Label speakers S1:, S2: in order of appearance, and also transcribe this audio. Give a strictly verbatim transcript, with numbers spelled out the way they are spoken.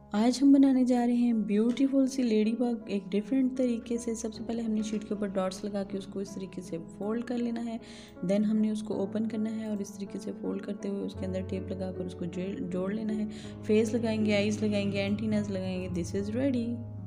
S1: आज हम बनाने जा रहे हैं ब्यूटीफुल सी लेडी बग एक डिफरेंट तरीके से। सबसे पहले हमने शीट के ऊपर डॉट्स लगा के उसको इस तरीके से फोल्ड कर लेना है। देन हमने उसको ओपन करना है और इस तरीके से फोल्ड करते हुए उसके अंदर टेप लगा कर उसको जोड़ लेना है। फेस लगाएंगे, आईज लगाएंगे, एंटीनास लगाएंगे। This is ready.